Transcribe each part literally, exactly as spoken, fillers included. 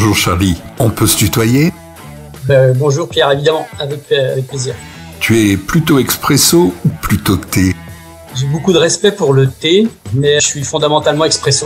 Bonjour Charlie, on peut se tutoyer? euh, Bonjour Pierre, évidemment, avec, euh, avec plaisir. Tu es plutôt expresso ou plutôt thé? J'ai beaucoup de respect pour le thé, mais je suis fondamentalement expresso.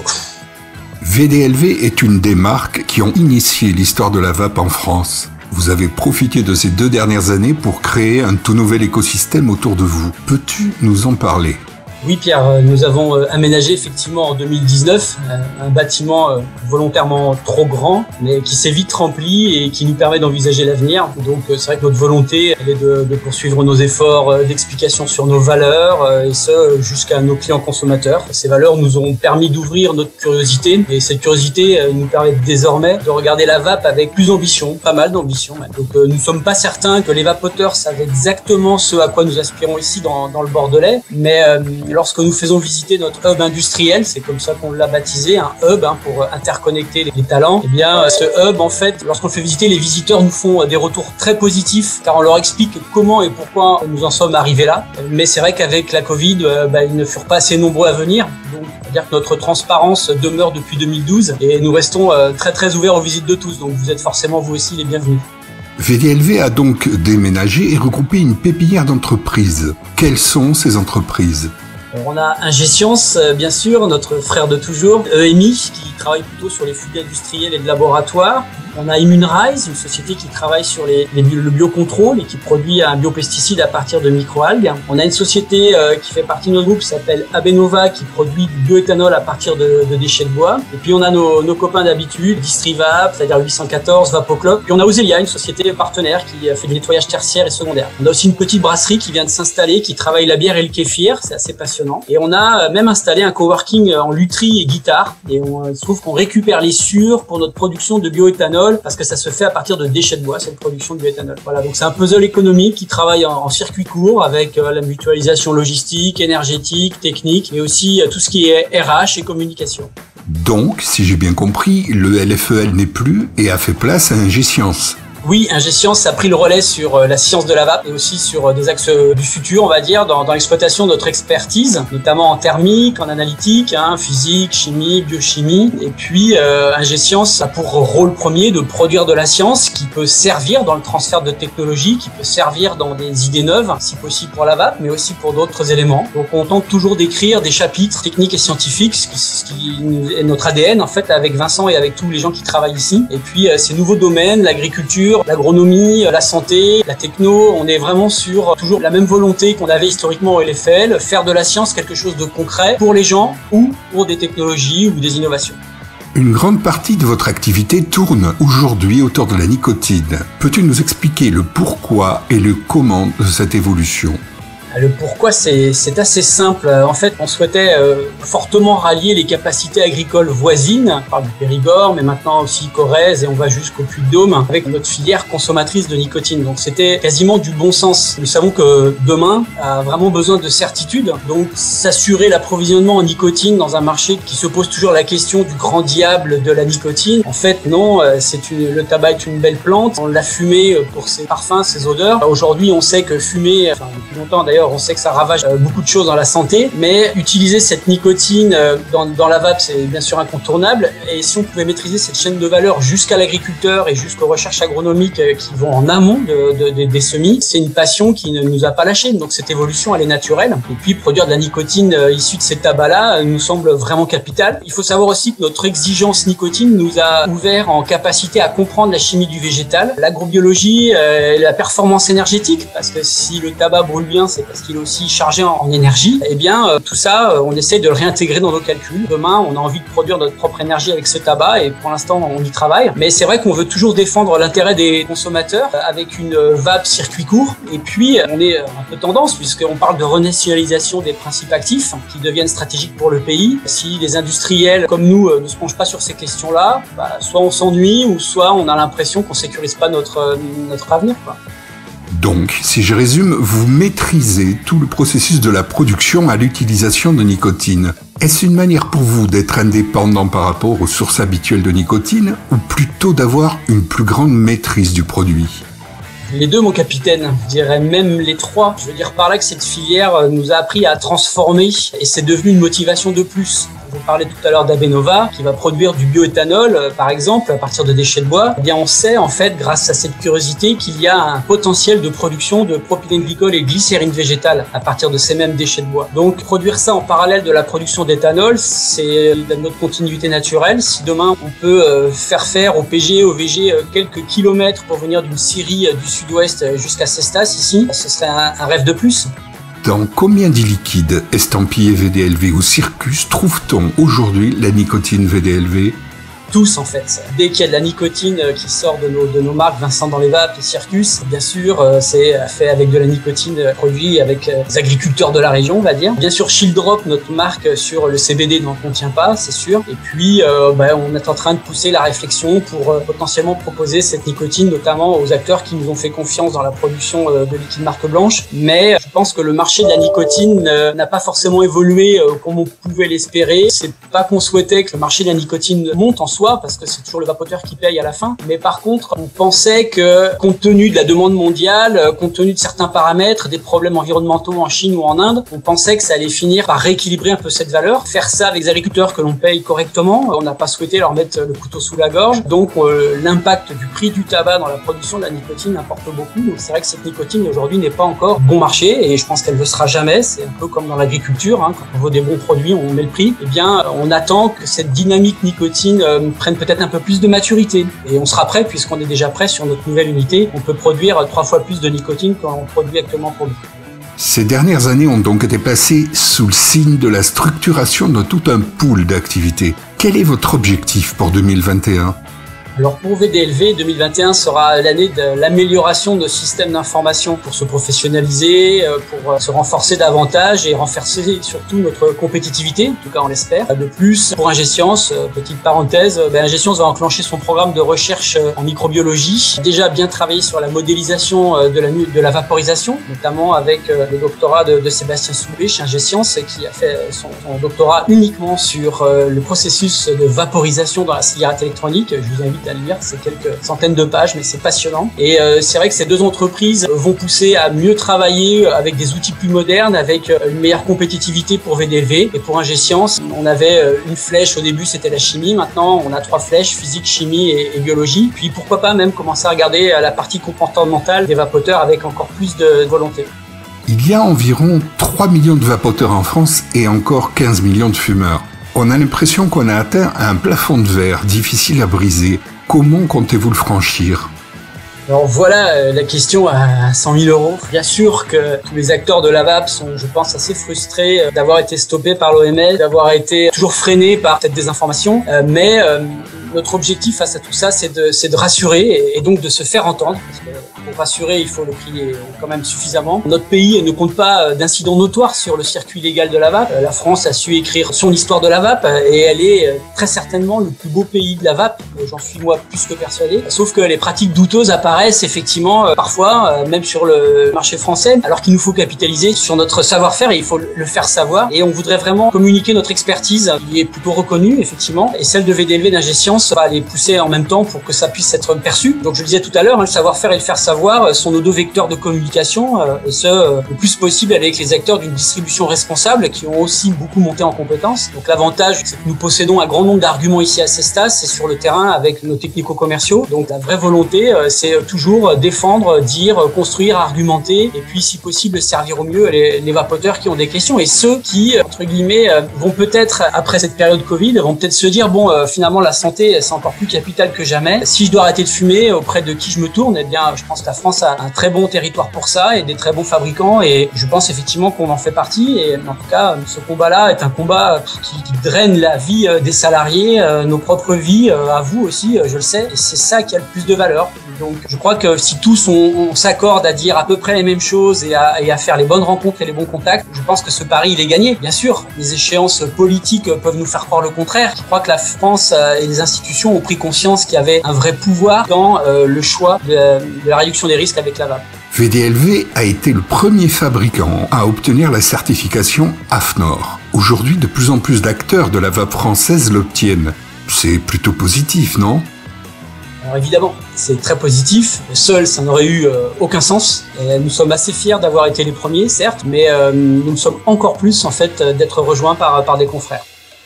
V D L V est une des marques qui ont initié l'histoire de la vape en France. Vous avez profité de ces deux dernières années pour créer un tout nouvel écosystème autour de vous. Peux-tu nous en parler? Oui Pierre, nous avons aménagé effectivement en deux mille dix-neuf un bâtiment volontairement trop grand, mais qui s'est vite rempli et qui nous permet d'envisager l'avenir. Donc c'est vrai que notre volonté elle est de, de poursuivre nos efforts d'explication sur nos valeurs, et ce jusqu'à nos clients consommateurs. Ces valeurs nous ont permis d'ouvrir notre curiosité, et cette curiosité nous permet désormais de regarder la vape avec plus d'ambition, pas mal d'ambition. Donc nous ne sommes pas certains que les vapoteurs savent exactement ce à quoi nous aspirons ici dans, dans le Bordelais, mais euh, lorsque nous faisons visiter notre hub industriel, c'est comme ça qu'on l'a baptisé, un hub hein, pour interconnecter les talents, et eh bien ce hub en fait, lorsqu'on le fait visiter, les visiteurs nous font des retours très positifs car on leur explique comment et pourquoi nous en sommes arrivés là. Mais c'est vrai qu'avec la Covid, euh, bah, ils ne furent pas assez nombreux à venir. Donc, c'est-à-dire que notre transparence demeure depuis deux mille douze et nous restons euh, très très ouverts aux visites de tous. Donc vous êtes forcément vous aussi les bienvenus. V D L V a donc déménagé et regroupé une pépinière d'entreprises. Quelles sont ces entreprises? On a Ingescience, bien sûr, notre frère de toujours, E M I, qui travaille plutôt sur les fluides industriels et de laboratoire. On a Immunrise, une société qui travaille sur les, les, le biocontrôle et qui produit un biopesticide à partir de microalgues. On a une société euh, qui fait partie de notre groupe qui s'appelle Abenova, qui produit du bioéthanol à partir de, de déchets de bois. Et puis on a nos, nos copains d'habitude, Distrivap, c'est-à-dire huit cent quatorze, Vapoclop. Puis on a Ozelia, une société partenaire qui fait du nettoyage tertiaire et secondaire. On a aussi une petite brasserie qui vient de s'installer, qui travaille la bière et le kéfir, c'est assez passionnant. Et on a même installé un coworking en lutherie et guitare. Et on, il se trouve qu'on récupère les sures pour notre production de bioéthanol, parce que ça se fait à partir de déchets de bois, cette production de bioéthanol. Voilà, donc c'est un puzzle économique qui travaille en, en circuit court avec euh, la mutualisation logistique, énergétique, technique, mais aussi euh, tout ce qui est R H et communication. Donc, si j'ai bien compris, le L F E L n'est plus et a fait place à Ingescience. Oui, Ingescience a pris le relais sur la science de la vape et aussi sur des axes du futur, on va dire, dans, dans l'exploitation de notre expertise, notamment en thermique, en analytique, hein, physique, chimie, biochimie. Et puis, euh, Ingescience a pour rôle premier de produire de la science qui peut servir dans le transfert de technologie, qui peut servir dans des idées neuves, si possible pour la vape, mais aussi pour d'autres éléments. Donc, on tente toujours d'écrire des chapitres techniques et scientifiques, ce qui, ce qui est notre A D N, en fait, avec Vincent et avec tous les gens qui travaillent ici. Et puis, euh, ces nouveaux domaines, l'agriculture, l'agronomie, la santé, la techno, on est vraiment sur toujours la même volonté qu'on avait historiquement au L F E L, faire de la science quelque chose de concret pour les gens ou pour des technologies ou des innovations. Une grande partie de votre activité tourne aujourd'hui autour de la nicotine. Peux-tu nous expliquer le pourquoi et le comment de cette évolution ? Le pourquoi, c'est assez simple. En fait, on souhaitait euh, fortement rallier les capacités agricoles voisines. On parle du Périgord, mais maintenant aussi Corrèze et on va jusqu'au Puy-de-Dôme avec notre filière consommatrice de nicotine. Donc, c'était quasiment du bon sens. Nous savons que demain a vraiment besoin de certitude. Donc, s'assurer l'approvisionnement en nicotine dans un marché qui se pose toujours la question du grand diable de la nicotine. En fait, non, c'est une, le tabac est une belle plante. On l'a fumé pour ses parfums, ses odeurs. Aujourd'hui, on sait que fumer, enfin, depuis longtemps d'ailleurs, on sait que ça ravage beaucoup de choses dans la santé, mais utiliser cette nicotine dans, dans la vape, c'est bien sûr incontournable. Et si on pouvait maîtriser cette chaîne de valeur jusqu'à l'agriculteur et jusqu'aux recherches agronomiques qui vont en amont de, de, de, des semis, c'est une passion qui ne nous a pas lâchés. Donc cette évolution, elle est naturelle. Et puis produire de la nicotine issue de ces tabacs-là nous semble vraiment capital. Il faut savoir aussi que notre exigence nicotine nous a ouvert en capacité à comprendre la chimie du végétal, l'agrobiologie, euh, la performance énergétique, parce que si le tabac brûle bien, c'est parce qu'il est aussi chargé en, en énergie. Et bien, euh, tout ça, euh, on essaie de le réintégrer dans nos calculs. Demain, on a envie de produire notre propre énergie avec ce tabac et pour l'instant, on y travaille. Mais c'est vrai qu'on veut toujours défendre l'intérêt des consommateurs euh, avec une euh, vape circuit court. Et puis, euh, on est euh, un peu tendance puisqu'on parle de renationalisation des principes actifs qui deviennent stratégiques pour le pays. Si les industriels comme nous euh, ne se penchent pas sur ces questions-là, bah, soit on s'ennuie ou soit on a l'impression qu'on sécurise pas notre, euh, notre avenir, quoi. Donc, si je résume, vous maîtrisez tout le processus de la production à l'utilisation de nicotine. Est-ce une manière pour vous d'être indépendant par rapport aux sources habituelles de nicotine ou plutôt d'avoir une plus grande maîtrise du produit ? Les deux, mon capitaine, je dirais même les trois. Je veux dire par là que cette filière nous a appris à transformer et c'est devenu une motivation de plus. Je parlais tout à l'heure d'Abenova, qui va produire du bioéthanol, euh, par exemple, à partir de déchets de bois. Eh bien, on sait, en fait, grâce à cette curiosité, qu'il y a un potentiel de production de propylène glycol et glycérine végétale à partir de ces mêmes déchets de bois. Donc, produire ça en parallèle de la production d'éthanol, c'est notre continuité naturelle. Si demain, on peut euh, faire faire au P G, au V G, euh, quelques kilomètres pour venir d'une scierie euh, du sud-ouest jusqu'à Cestas, ici, ce serait un, un rêve de plus. Dans combien de liquides estampillés V D L V ou Circus trouve-t-on aujourd'hui la nicotine V D L V ? Tous, en fait. Dès qu'il y a de la nicotine qui sort de nos, de nos marques, Vincent dans les vapes et Circus, bien sûr, c'est fait avec de la nicotine produit avec les agriculteurs de la région, on va dire. Bien sûr, Shield Drop, notre marque sur le C B D n'en contient pas, c'est sûr. Et puis, euh, bah, on est en train de pousser la réflexion pour euh, potentiellement proposer cette nicotine, notamment aux acteurs qui nous ont fait confiance dans la production euh, de liquide marque blanche. Mais je pense que le marché de la nicotine euh, n'a pas forcément évolué euh, comme on pouvait l'espérer. C'est pas qu'on souhaitait que le marché de la nicotine monte en soi, parce que c'est toujours le vapoteur qui paye à la fin. Mais par contre, on pensait que, compte tenu de la demande mondiale, compte tenu de certains paramètres, des problèmes environnementaux en Chine ou en Inde, on pensait que ça allait finir par rééquilibrer un peu cette valeur. Faire ça avec des agriculteurs que l'on paye correctement, on n'a pas souhaité leur mettre le couteau sous la gorge. Donc, euh, l'impact du prix du tabac dans la production de la nicotine importe beaucoup. Donc, c'est vrai que cette nicotine, aujourd'hui, n'est pas encore bon marché, et je pense qu'elle ne le sera jamais. C'est un peu comme dans l'agriculture, hein. Quand on veut des bons produits, on met le prix. Eh bien, on attend que cette dynamique nicotine euh, prenne peut-être un peu plus de maturité. Et on sera prêt, puisqu'on est déjà prêt sur notre nouvelle unité. On peut produire trois fois plus de nicotine qu'on produit actuellement pour nous. Ces dernières années ont donc été passées sous le signe de la structuration de tout un pool d'activités. Quel est votre objectif pour deux mille vingt et un ? Alors pour V D L V, deux mille vingt et un sera l'année de l'amélioration de nos systèmes d'information pour se professionnaliser, pour se renforcer davantage et renforcer surtout notre compétitivité, en tout cas on l'espère. De plus, pour Ingescience, petite parenthèse, ben Ingescience va enclencher son programme de recherche en microbiologie. Déjà bien travaillé sur la modélisation de la, de la vaporisation, notamment avec le doctorat de, de Sébastien Soulet chez Ingescience, qui a fait son, son doctorat uniquement sur le processus de vaporisation dans la cigarette électronique. Je vous invite à lire, c'est quelques centaines de pages, mais c'est passionnant. Et euh, c'est vrai que ces deux entreprises vont pousser à mieux travailler avec des outils plus modernes, avec une meilleure compétitivité pour V D L V. Et pour Ingescience, on avait une flèche au début, c'était la chimie. Maintenant, on a trois flèches, physique, chimie et, et biologie. Puis pourquoi pas même commencer à regarder la partie comportementale des vapoteurs avec encore plus de volonté. Il y a environ trois millions de vapoteurs en France et encore quinze millions de fumeurs. On a l'impression qu'on a atteint un plafond de verre difficile à briser. Comment comptez-vous le franchir ? Alors voilà la question à cent mille euros. Bien sûr que tous les acteurs de la vape sont, je pense, assez frustrés d'avoir été stoppés par l'O M S, d'avoir été toujours freinés par cette désinformation. Mais notre objectif face à tout ça, c'est de, c'est de rassurer et donc de se faire entendre. Parce que pour rassurer, il faut le crier quand même suffisamment. Notre pays ne compte pas d'incidents notoires sur le circuit légal de la vape. La France a su écrire son histoire de la vape et elle est très certainement le plus beau pays de la vape. J'en suis moi plus que persuadé. Sauf que les pratiques douteuses apparaissent effectivement euh, parfois, euh, même sur le marché français, alors qu'il nous faut capitaliser sur notre savoir-faire et il faut le faire savoir. Et on voudrait vraiment communiquer notre expertise, qui est plutôt reconnue effectivement, et celle de V D L V d'Ingescience va les pousser en même temps pour que ça puisse être perçu. Donc je le disais tout à l'heure, hein, le savoir-faire et le faire savoir sont nos deux vecteurs de communication, euh, et ce euh, le plus possible avec les acteurs d'une distribution responsable qui ont aussi beaucoup monté en compétences. Donc l'avantage, c'est que nous possédons un grand nombre d'arguments ici à Cestas, c'est sur le terrain avec nos technico-commerciaux. Donc la vraie volonté, euh, c'est toujours défendre, dire, construire, argumenter, et puis si possible servir au mieux les, les vapoteurs qui ont des questions, et ceux qui, entre guillemets, vont peut-être, après cette période Covid, vont peut-être se dire, bon, euh, finalement la santé, c'est encore plus capital que jamais. Si je dois arrêter de fumer, auprès de qui je me tourne? Eh bien, je pense que la France a un très bon territoire pour ça, et des très bons fabricants, et je pense effectivement qu'on en fait partie, et en tout cas, ce combat-là est un combat qui, qui draine la vie des salariés, nos propres vies, à vous aussi, je le sais, et c'est ça qui a le plus de valeur. Donc je crois que si tous on, on s'accorde à dire à peu près les mêmes choses et à, et à faire les bonnes rencontres et les bons contacts, je pense que ce pari il est gagné. Bien sûr, les échéances politiques peuvent nous faire croire le contraire. Je crois que la France et les institutions ont pris conscience qu'il y avait un vrai pouvoir dans euh, le choix de, de la réduction des risques avec la vape. V D L V a été le premier fabricant à obtenir la certification A F N O R. Aujourd'hui, de plus en plus d'acteurs de la vape française l'obtiennent. C'est plutôt positif, non ? Alors évidemment, c'est très positif. Seul, ça n'aurait eu euh, aucun sens. Et nous sommes assez fiers d'avoir été les premiers, certes, mais euh, nous sommes encore plus en fait d'être rejoints par par des confrères.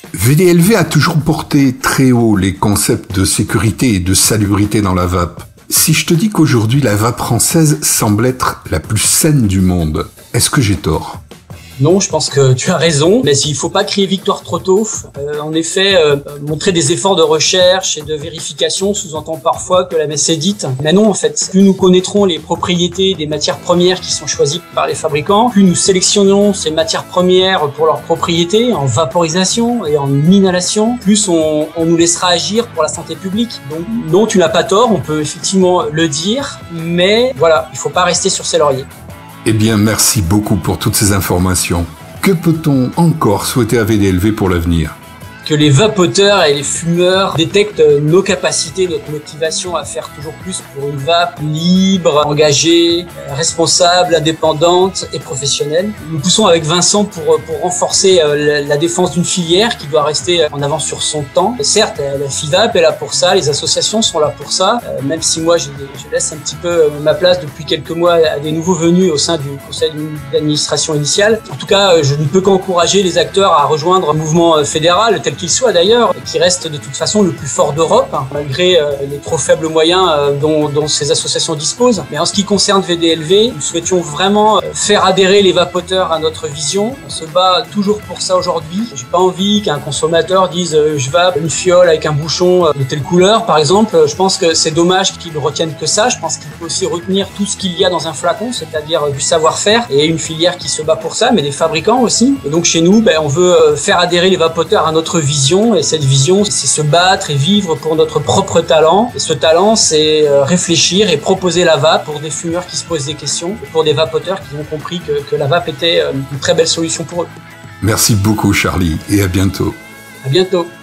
V D L V a toujours porté très haut les concepts de sécurité et de salubrité dans la vape. Si je te dis qu'aujourd'hui la vape française semble être la plus saine du monde, est-ce que j'ai tort ? Non, je pense que tu as raison, mais il faut pas crier victoire trop tôt. Euh, en effet, euh, montrer des efforts de recherche et de vérification sous-entend parfois que la messe est dite. Mais non, en fait, plus nous connaîtrons les propriétés des matières premières qui sont choisies par les fabricants, plus nous sélectionnons ces matières premières pour leurs propriétés en vaporisation et en inhalation, plus on, on nous laissera agir pour la santé publique. Donc non, tu n'as pas tort, on peut effectivement le dire, mais voilà, il faut pas rester sur ses lauriers. Eh bien, merci beaucoup pour toutes ces informations. Que peut-on encore souhaiter à V D L V pour l'avenir ? Que les vapoteurs et les fumeurs détectent nos capacités, notre motivation à faire toujours plus pour une vape libre, engagée, responsable, indépendante et professionnelle. Nous poussons avec Vincent pour, pour renforcer la, la défense d'une filière qui doit rester en avance sur son temps. Et certes, la FIVAP est là pour ça, les associations sont là pour ça, même si moi je, je laisse un petit peu ma place depuis quelques mois à des nouveaux venus au sein du conseil d'administration initial. En tout cas, je ne peux qu'encourager les acteurs à rejoindre le mouvement fédéral tel qu'il soit d'ailleurs, qui reste de toute façon le plus fort d'Europe, hein, malgré euh, les trop faibles moyens euh, dont, dont ces associations disposent. Mais en ce qui concerne V D L V, nous souhaitions vraiment euh, faire adhérer les vapoteurs à notre vision. On se bat toujours pour ça aujourd'hui. J'ai pas envie qu'un consommateur dise euh, je vape une fiole avec un bouchon euh, de telle couleur, par exemple. Je pense que c'est dommage qu'il ne retienne que ça. Je pense qu'il peut aussi retenir tout ce qu'il y a dans un flacon, c'est-à-dire euh, du savoir-faire et une filière qui se bat pour ça, mais des fabricants aussi. Et donc chez nous, ben, on veut euh, faire adhérer les vapoteurs à notre vision. Et cette vision, c'est se battre et vivre pour notre propre talent. Et ce talent, c'est réfléchir et proposer la vape pour des fumeurs qui se posent des questions, et pour des vapoteurs qui ont compris que, que la vape était une très belle solution pour eux. Merci beaucoup Charlie et à bientôt. À bientôt.